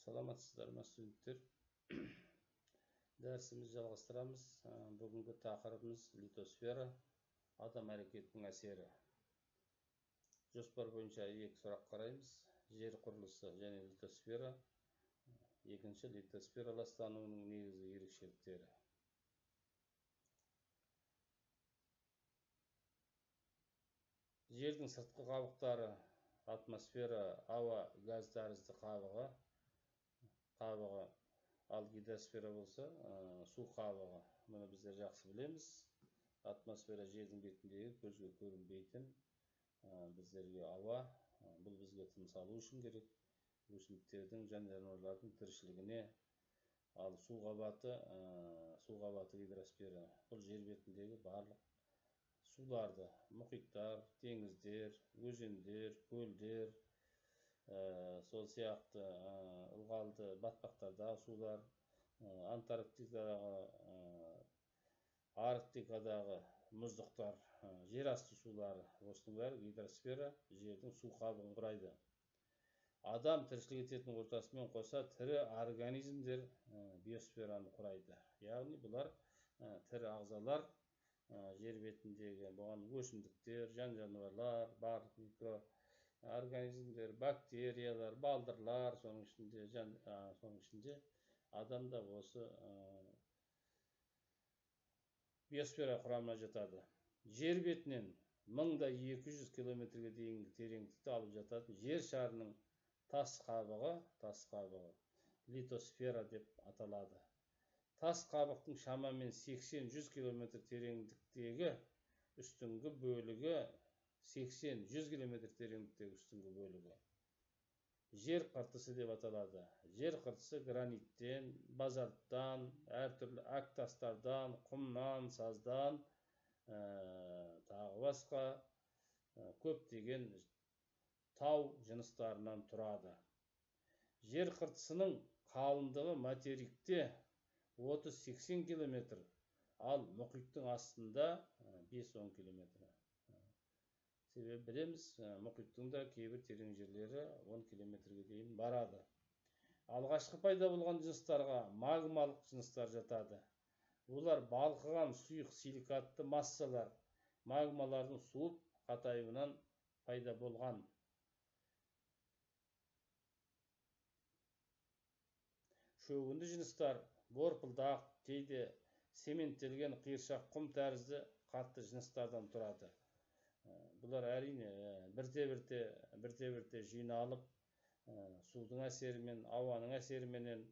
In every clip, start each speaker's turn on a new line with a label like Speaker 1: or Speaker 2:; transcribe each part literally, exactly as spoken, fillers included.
Speaker 1: Саламатсыздар ма студенттер? Дәрісімізді жалғастырамыз. Бүгінгі тақырыбымыз литосфера, адам әрекетінің әсері. Жоспар бойынша екі сұрақ қараймыз. Жер құрылысы және литосфера. Екінші, литосфера ластануының негізгі ерекшеліктері. Жердің сыртқы қабықтары атмосфера, ауа, газ тәрізді қабығы. Қабығы, ал гидросфера болса, су қабығы. Мұны біздер жақсы білеміз. Атмосфера жердің бетіндегі көзге көрінбейтін біздерге ауа. Бұл бізге тыныс алу үшін керек. Өсімдіктердің, жан жануарлардың тіршілігіне. Ал су қабаты, су қабаты гидросфера. Бұл жер бетіндегі барлық суларды, мұхиттар, теңіздер, өзендер, көлдер, сол сияқты ылғалды батпақтардағы сулар, Антарктидадағы, Арктикадағы мұздықтар, жер асты сулары, осының бәрі гидросфера жердің су қабығын құрайды. Адам тіршілік ететін ортасымен қоса тірі организмдер биосфераны құрайды. Яғни бұлар тірі ағзалар, жер бетіндегі бұған өсімдіктер, жан жануарлар, барлық микроорганизмдер, бактериялар, балдырлар, соның ішінде соның ішінде адамда осы биосфера құрамына жатады. Жер бетінен мыңда екі жүз километрге дейінгі тереңдікті алып жататын жер шарының тас қабығы, тас қабығы литосфера деп аталады. Тас қабықтың шамамен сексен жүз километр тереңдіктегі үстіңгі бөлігі, сексен жүз километр тереңдіктегі үстіңгі бөлігі жер қыртысы деп аталады. Жер қыртысы граниттен, базальттан, әртүрлі әктастардан, құмнан, саздан, тағы басқа көптеген тау жыныстарынан тұрады. Жер қыртысының қалыңдығы материкте отыз сексен километр, ал мұхиттың астында бес он километр. Себебі білеміз, мұхиттың да кейбір терең жерлері он километрге дейін барады. Алғашқы пайда болған жыныстарға магмалық жыныстар жатады. Олар балқыған сұйық силикатты массалар, магмалардың суып қатаюынан пайда болған. Шөгінді жыныстар борпылдақ, кейде цементтелген қиыршақ құм тәрізді қатты жыныстардан тұрады. Бұлар әрине бірте-бірте бірте-бірте жиналып, судың әсерімен, ауаның әсеріменен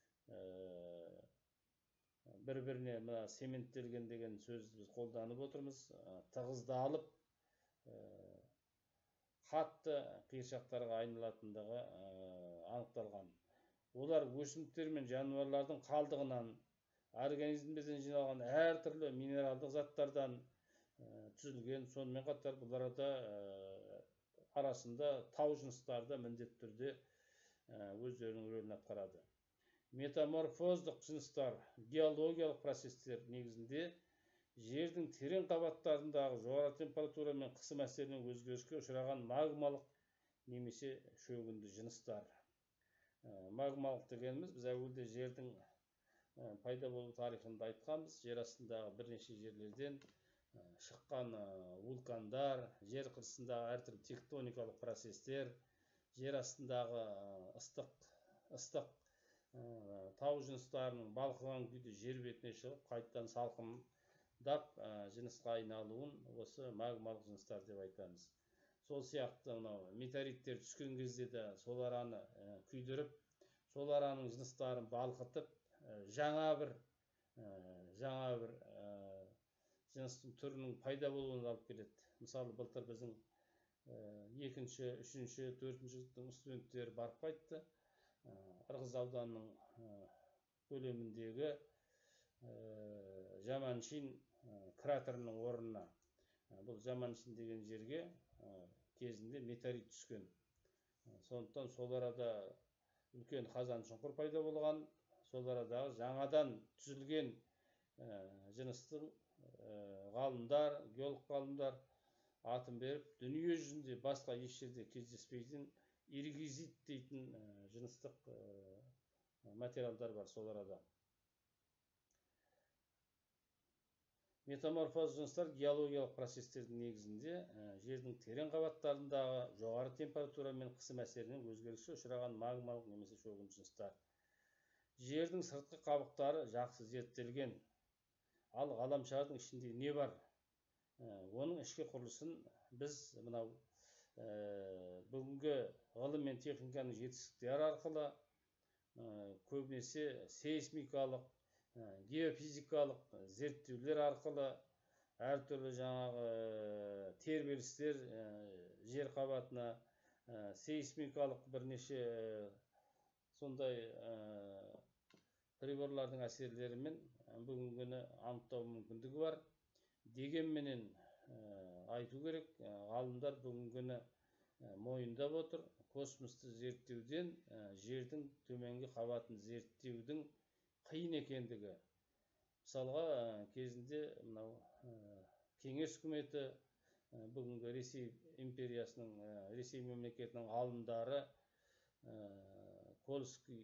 Speaker 1: бір-біріне мына цементтелген деген сөзді біз қолданып отырмыз, тығыздалып, қатты қиыршақтарға айналатындығы анықталған. Олар өсімдіктер мен жануарлардың қалдығынан, организмдерден жиналған әртүрлі минералдық заттардан түзілген. Сонымен қатар бұларда арасында тау жыныстары да міндетті түрде өздерінің рөлін атқарады. Метаморфоздық жыныстар геологиялық процестер негізінде жердің терең қабаттарындағы жоғары температура мен қысым әсерінен өзгеріске ұшыраған магмалық немесе шөгінді жыныстар. Магмалық дегеніміз, біз әуелде жердің пайда болу тарихында айтқанбыз. Жер астындағы бірнеше жерлерден шыққан вулкандар, жер қыртысындағы әртүрлі тектоникалық процестер, жер астындағы ыстық ыстық тау жыныстарының балқыған күйде жер бетіне шығып, қайтадан салқындап жынысқа айналуын осы магмалық жыныстар деп айтамыз. Сол сияқты метеориттер түскен кезде де сол араны күйдіріп, сол араның жыныстарын балқытып, жаңа бір жаңа бір жыныстың түрінің пайда болуына алып келеді. Мысалы, былтыр біздің екінші, үшінші, төртінші студенттер барып қайтты. Ырғыз ауданының көлеміндегі Жаманшин кратерінің орнына. Бұл Жаманшин деген жерге кезінде метеорит түскен. Сондықтан сол арада үлкен қазан шұңқыр пайда болған. Сол арадағы жаңадан түзілген жыныстың ғалымдар, геолог ғалымдар атын беріп, дүние жүзінде басқа еш жерде кездеспейтін иргизит дейтін жыныстық материалдар бар сол арада. Метаморфоз жыныстар геологиялық процестердің негізінде жердің терең қабаттарындағы жоғары температура мен қысым әсерінен өзгеріске ұшыраған магмалық немесе шөгінді жыныстар. Жердің сыртқы қабықтары жақсы зерттелген. Ал ғаламшардың ішінде не бар? Оның ішкі құрылысын біз мынау бүгінгі ғылым мен техниканың жетістіктері арқылы көбінесе сейсмикалық, геофизикалық зерттеулер арқылы әртүрлі жаңағы тербелістер жер қабатына сейсмикалық бірнеше сондай приборлардың әсерлерімен бүгінгіні анықтау мүмкіндігі бар. Дегенменен айту керек, ғалымдар бүгінгіні мойындап отыр. Космосты зерттеуден жердің төменгі қабатын зерттеудің қиын екендігі. Мысалға, кезінде мынау Кеңес үкіметі бүгінгі Ресей империясының, Ресей мемлекетінің ғалымдары Кольский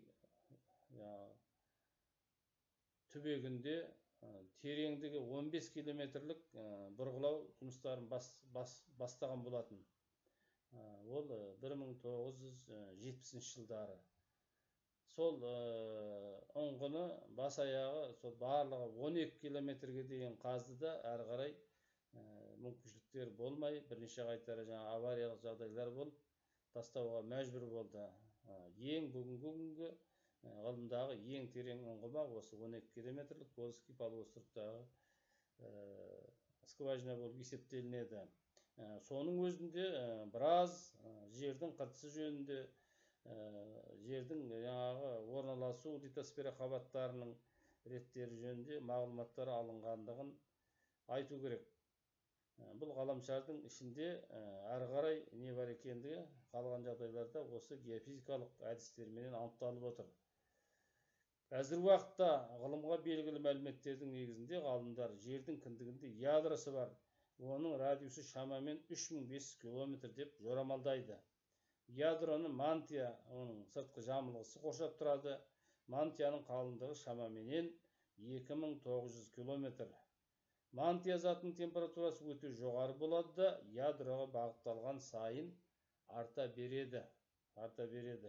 Speaker 1: түбегінде тереңдігі он бес километрлік бұрғылау жұмыстарын бастаған болатын. Ол бір мың тоғыз жүз жетпісінші жылдары. Сол ұңғыны бас аяғы сол барлығы он екі километрге дейін қазды да, әрі қарай мүмкіншіліктер болмай, бірнеше қайтара жаңа авариялық жағдайлар болып, тастауға мәжбүр болды. Ең бүгінгі күнгі ғылымдағы ең терең ұңғыма осы он екі километрлік Кольский полуостровтағы скважина болып есептелінеді. Соның өзінде біраз жердің қыртысы жөнінде, жердің жаңағы орналасу литосфера қабаттарының реттері жөнінде мағлұматтар алынғандығын айту керек. Бұл ғаламшардың ішінде әрі қарай не бар екендігі қалған жағдайларда осы геофизикалық әдістермен анықталып отыр. Қазіргі уақытта ғылымға белгілі мәліметтердің негізінде ғалымдар жердің кіндігінде ядросы бар. Оның радиусы шамамен үш мың бес жүз километр деп жорамалдайды. Ядроны мантия, оның сыртқы жамылғысы қоршап тұрады. Мантияның қалыңдығы шамамен екі мың тоғыз жүз километр. Мантия затының температурасы өте жоғары болады да, ядроға бағытталған сайын арта береді. Арта береді.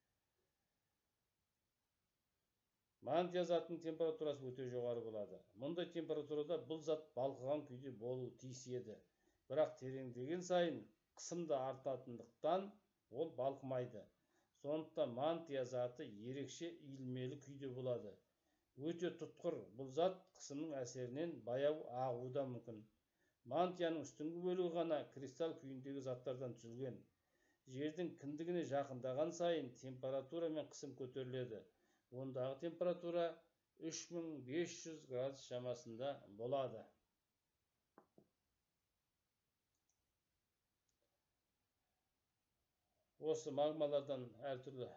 Speaker 1: Мантия затының температурасы өте жоғары болады. Мұндай температурада бұл зат балқыған күйде болуы тиіс еді. Бірақ тереңдеген сайын қысым да артатындықтан ол балқымайды. Сондықтан мантия заты ерекше иілмелі күйде болады. Өте тұтқыр бұл зат қысымның әсерінен баяу ағуы да мүмкін. Мантияның үстіңгі бөлігі ғана кристалл күйіндегі заттардан түзілген. Жердің кіндігіне жақындаған сайын температура мен қысым көтеріледі. Ондағы температура үш мың бес жүз градус шамасында болады. Осы магмалардан әртүрлі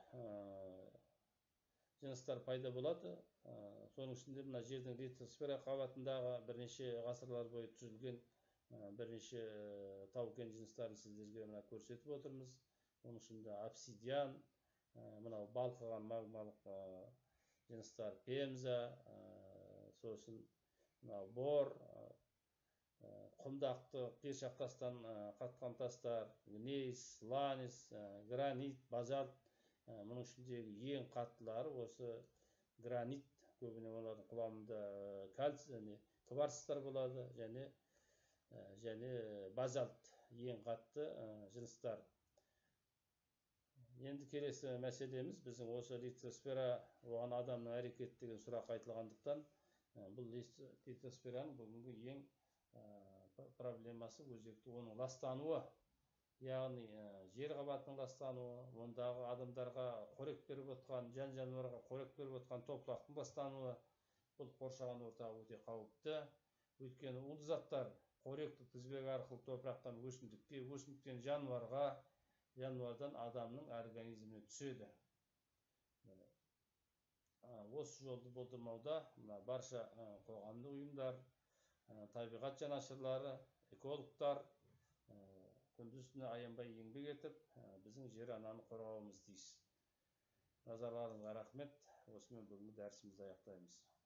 Speaker 1: жыныстар пайда болады. Соның ішінде мына жердің литосфера қабатындағы бірнеше ғасырлар бойы түзілген бірнеше тау-кен жыныстарын сіздерге мына көрсетіп отырмыз. Оның ішінде обсидиан, мынау балқыған магмалық жыныстар пемза, сосын мынау бор, құмдақты қиыршақ тастан қатқан тастар, гнейс, сланец, гранит, базальт. Мұның ішіндегі ең қаттылары осы гранит, көбіне олардың құрамында кальций, кварцтар болады, және және базальт ең қатты жыныстар. Енді келесі мәселеміз біздің осы литосфера, оған адамның әрекеті деген сұрақ айтылғандықтан, бұл литосфераның бүгінгі ең проблемасы өзекті оның ластануы, яғни жер қабатының ластануы, ондағы адамдарға қорек беріп отқан, жан жануарға қорек беріп отқан топырақтың ластануы, бұл қоршаған ортаға өте қауіпті. Өйткені улы заттар қоректік тізбек арқылы топырақтан өсімдікке, өсімдіктен жануарға, жануардан адамның организміне түседі. Осы жолды болдырмауда барша қоғамдық ұйымдар, табиғат жанашырлары, экологтар күндіз-түні аянбай еңбек етіп, біздің жер ананы қорғауымыз тиіс. Назарларыңызға рахмет. Осымен бүгінгі дәрісімізді аяқтаймыз.